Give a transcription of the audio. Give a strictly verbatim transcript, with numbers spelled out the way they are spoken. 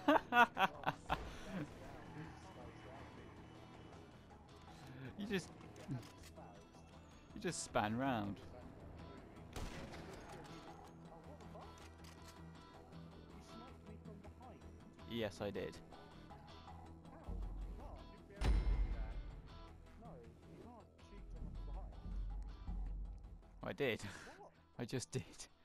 You just you just span round. Yes, I did. I did. I just did.